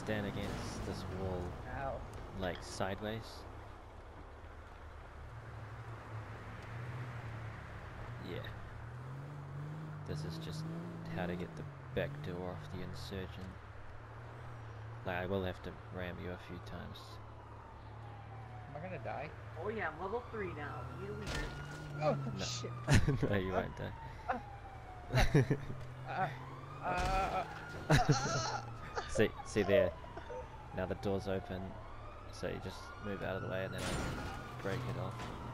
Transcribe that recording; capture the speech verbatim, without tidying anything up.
stand against this wall, Ow. like sideways. Yeah. This is just how to get the back door off the Insurgent. Like, I will have to ram you a few times. Am I gonna die? Oh yeah, I'm level three now. You weird. Oh No. shit. No, you won't die. Uh, uh, uh, see, see there. Now the door's open, so you just move out of the way and then I break it off.